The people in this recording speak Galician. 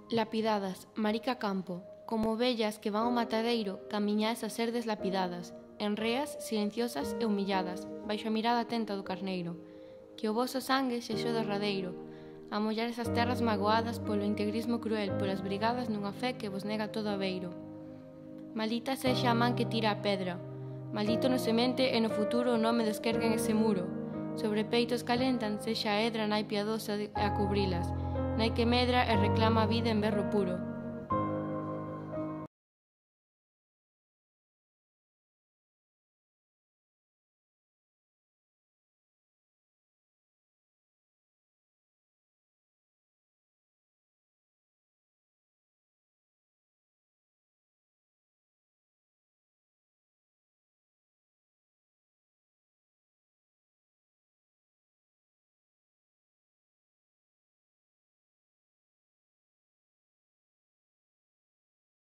Lapidadas, Marica Campo, como ovellas que van ao matadeiro, camiñades a ser deslapidadas, enreas, silenciosas e humilladas, baixo a mirada atenta do carneiro. Que o voso sangue sexa o derradeiro, a mollar esas terras magoadas polo integrismo cruel, polas brigadas nunha fe que vos nega todo aveiro. Maldita sexa a man que tira a pedra, maldito no semente e no futuro o nome dos que erguen ese muro. Sobre peitos calentan, sexa a edra nai piadosa a cubrilas, nai que medra e reclama a vida en berro puro.